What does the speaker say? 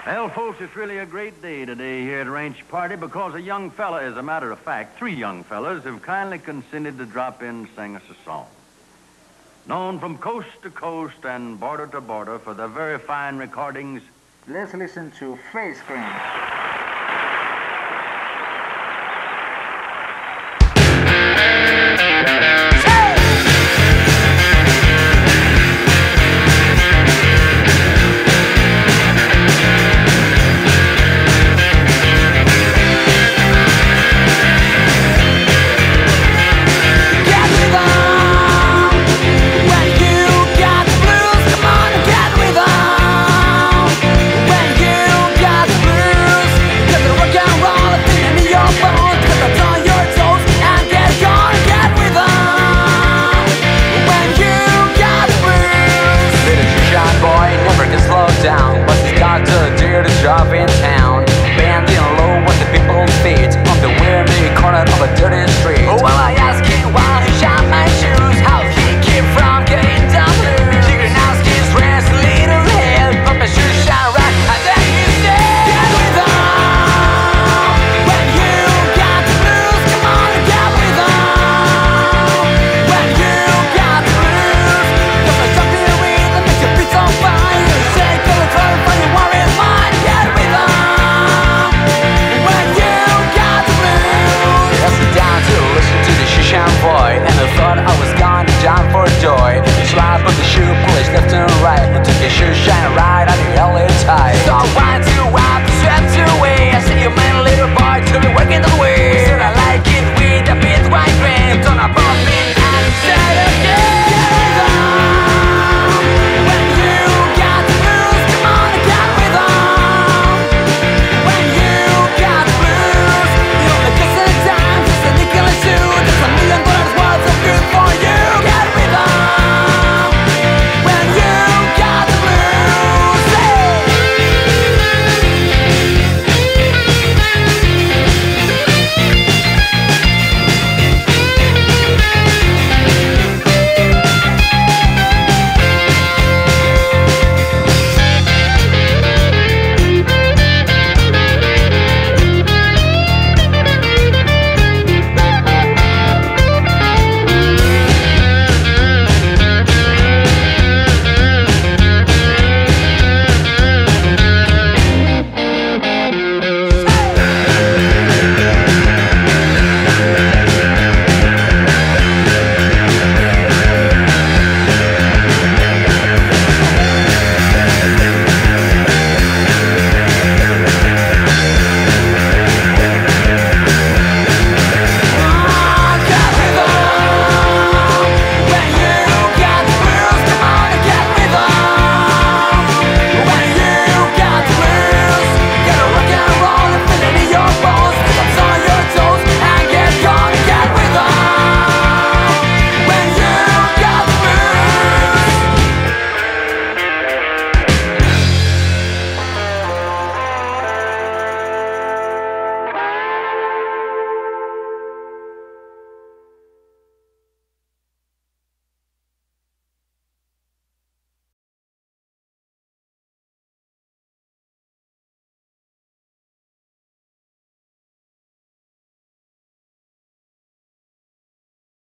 Well, folks, it's really a great day today here at Ranch Party because a young fella, as a matter of fact, 3 young fellas have kindly consented to drop in and sing us a song. Known from coast to coast and border to border for their very fine recordings. Let's listen to Face Cream.